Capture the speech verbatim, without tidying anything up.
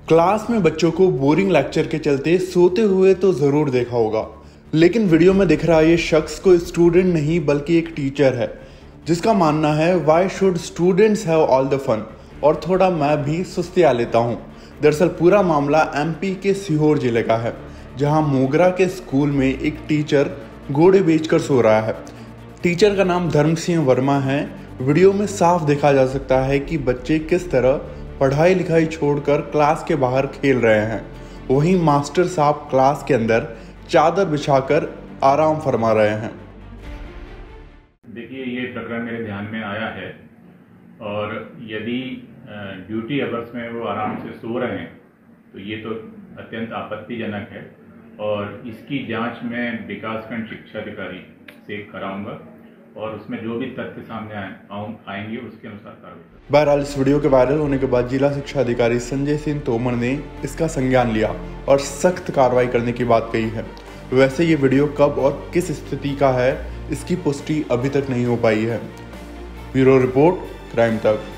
Class में बच्चों को बोरिंग लेक्चर के चलते सोते हुए तो ज़रूर देखा होगा, लेकिन वीडियो में दिख रहा ये शख्स कोई स्टूडेंट नहीं बल्कि एक टीचर है, जिसका मानना है why should students have all the fun, और थोड़ा मैं भी सुस्तिया लेता हूँ। दरअसल पूरा मामला एमपी के सीहोर जिले का है, जहाँ मोगरा के स्कूल में एक टीचर घोड़े बेचकर सो रहा है। टीचर का नाम धर्म सिंह वर्मा है। वीडियो में साफ देखा जा सकता है कि बच्चे किस तरह पढ़ाई लिखाई छोड़कर क्लास के बाहर खेल रहे हैं। वहीं मास्टर साहब क्लास के अंदर चादर बिछाकर आराम फरमा रहे हैं। देखिए, ये प्रकरण मेरे ध्यान में आया है और यदि ड्यूटी अवर्स में वो आराम से सो रहे हैं तो ये तो अत्यंत आपत्तिजनक है और इसकी जांच मैं विकासखंड शिक्षा अधिकारी से कराऊंगा और उसमें जो भी तथ्य सामने आएंगे उसके अनुसार कार्रवाई। बहरहाल इस वीडियो के वायरल होने के बाद जिला शिक्षा अधिकारी संजय सिंह तोमर ने इसका संज्ञान लिया और सख्त कार्रवाई करने की बात कही है। वैसे ये वीडियो कब और किस स्थिति का है, इसकी पुष्टि अभी तक नहीं हो पाई है। ब्यूरो रिपोर्ट, क्राइम तक।